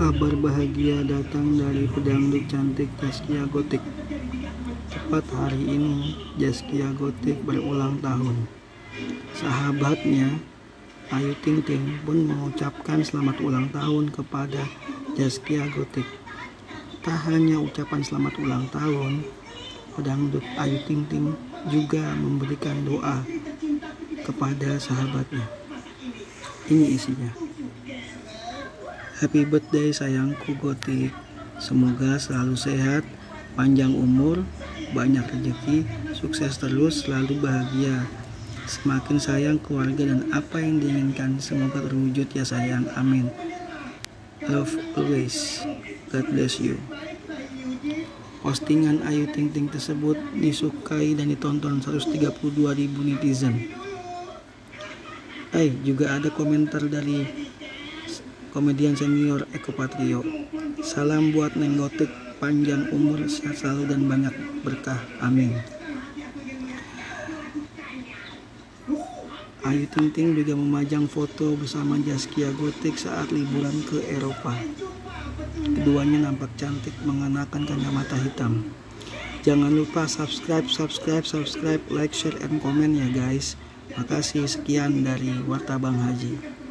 Kabar bahagia datang dari pedangdut cantik Zaskia Gotik. Tepat hari ini Zaskia Gotik berulang tahun. Sahabatnya Ayu Ting Ting pun mengucapkan selamat ulang tahun kepada Zaskia Gotik. Tak hanya ucapan selamat ulang tahun, pedangdut Ayu Ting Ting juga memberikan doa kepada sahabatnya. Ini isinya. Happy birthday sayangku Gotik. Semoga selalu sehat, panjang umur, banyak rezeki, sukses terus, selalu bahagia. Semakin sayang keluarga dan apa yang diinginkan semoga terwujud ya sayang. Amin. Love always. God bless you. Postingan Ayu Ting Ting tersebut disukai dan ditonton 132.000 netizen. Juga ada komentar dari komedian senior Eko Patrio. Salam buat Neng Gotik, panjang umur, sehat selalu dan banyak berkah. Amin. Ayu Ting Ting juga memajang foto bersama Zaskia Gotik saat liburan ke Eropa. Keduanya nampak cantik mengenakan kacamata hitam. Jangan lupa subscribe, like, share, and komen ya guys. Makasih, sekian dari Warta Bang Haji.